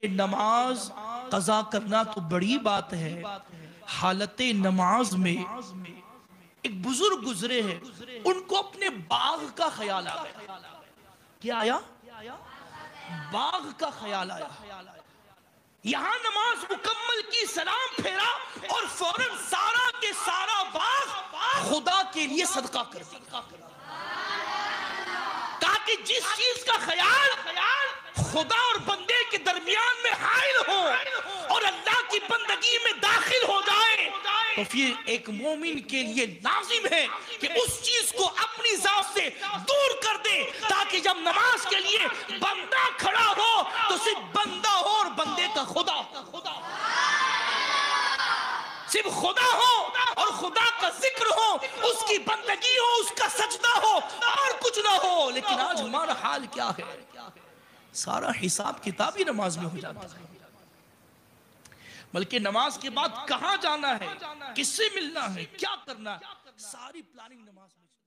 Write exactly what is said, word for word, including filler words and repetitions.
نماز قضا کرنا تو بڑی بات ہے، حالت نماز میں ایک بزرگ گزرے ہیں، ان کو اپنے باغ کا خیال آ گیا۔ کیا آیا؟ باغ کا خیال آیا۔ یہاں نماز مکمل کی، سلام پھیرا اور فوراً سارا کے سارا باغ خدا کے لیے صدقہ کر دیا، تاکہ جس چیز کا خیال خدا اور بندے کے درمیان میں حائل ہو اور اللہ کی بندگی میں داخل ہو جائے، تو پھر ایک مومن کے لیے لازم ہے کہ اس چیز کو اپنی ذات سے دور کر دے، تاکہ جب نماز کے لیے بندہ کھڑا ہو تو صرف بندہ ہو اور بندے کا خدا صرف خدا ہو اور خدا کا ذکر ہو، اس کی بندگی ہو، اس کا سجدہ ہو، اور کچھ نہ ہو۔ لیکن آج ہمارا حال کیا ہے؟ سارا حساب کتاب ہی نماز میں ہو جاتا ہے، بلکہ نماز کے بعد کہاں جانا ہے، کس سے ملنا ہے، کیا کرنا ہے، ساری پلاننگ نماز میں